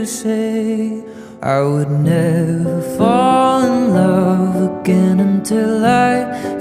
to say I would never fall in love again until I